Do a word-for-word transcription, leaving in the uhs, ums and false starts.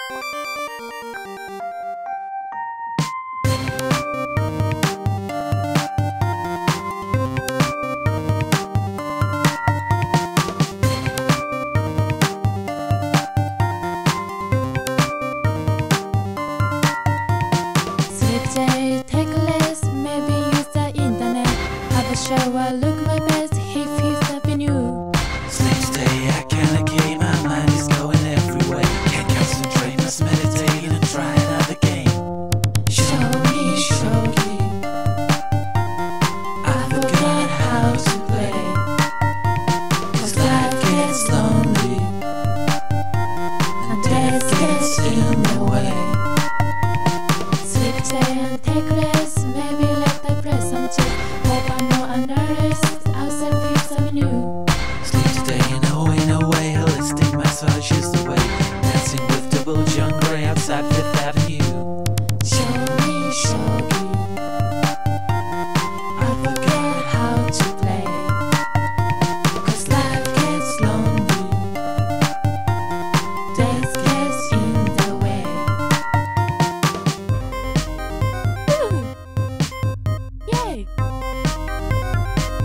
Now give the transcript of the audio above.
Day, take a rest, maybe use the internet. Have a shower, look my best, hit Fifth Avenue. Sleep today, I can't keep my mind is going everywhere. Can't concentrate, must meditate and try another game. Show me, show me, I forgot how to play. Cause life gets lonely and death gets in the way. And take rest, maybe let the press some chill. Hope I know underrest outside Fifth Avenue. Sleep today in a way, in a way, holistic massage is the way. Dancing with double John Gray outside Fifth Avenue. Show me, show me.